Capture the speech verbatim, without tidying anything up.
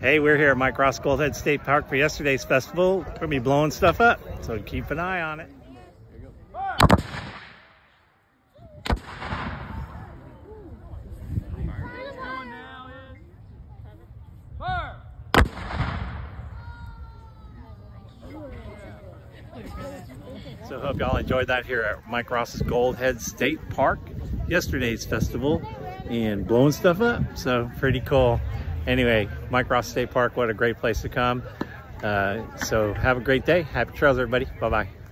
Hey, we're here at Mike Ross Goldhead State Park for yesterday's festival. We're gonna be blowing stuff up, so keep an eye on it. So hope y'all enjoyed that here at Mike Ross's Goldhead State Park, yesterday's festival, and blowing stuff up. So pretty cool. Anyway, Mike Ross State Park, what a great place to come. Uh, so have a great day. Happy trails, everybody. Bye-bye.